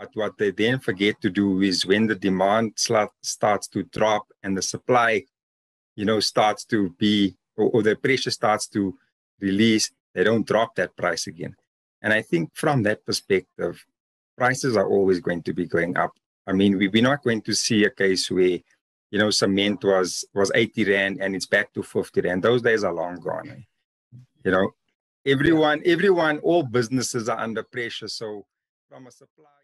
But what they then forget to do is when the demand starts to drop and the supply, starts to be, or the pressure starts to release, they don't drop that price again. And I think from that perspective, prices are always going to be going up. I mean, we're not going to see a case where, cement was 80 Rand and it's back to 50 Rand. Those days are long gone. Everyone, all businesses are under pressure. So from a supply